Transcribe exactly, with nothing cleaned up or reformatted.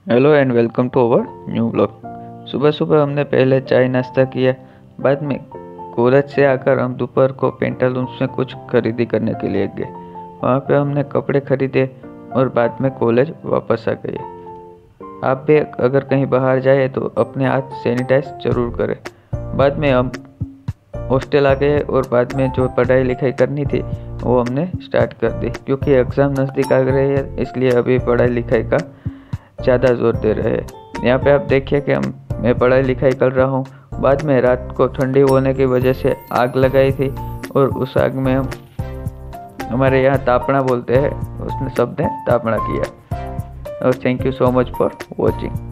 Hello and welcome to our new blog. सुबह सुबह हमने पहले चाय नाश्ता किया। बाद में कॉलेज से आकर हम दोपहर को पेंटालून्स में कुछ खरीदी करने के लिए गए। वहाँ पे हमने कपड़े खरीदे और बाद में कॉलेज वापस आ गए। आप भी अगर कहीं बाहर जाए तो अपने हाथ सैनिटाइज जरूर करें। बाद में हम हॉस्टल आ गए और बाद में जो पढ़ाई लिखाई करनी थी वो हमने स्टार्ट कर दी, क्योंकि एग्ज़ाम नज़दीक आ रहे हैं इसलिए अभी पढ़ाई लिखाई का ज़्यादा जोर दे रहे हैं। यहाँ पे आप देखिए कि हम मैं पढ़ाई लिखाई कर रहा हूँ। बाद में रात को ठंडी होने की वजह से आग लगाई थी और उस आग में हम हमारे यहाँ तापना बोलते हैं, उसने सबने तापना किया। और thank you so much for watching.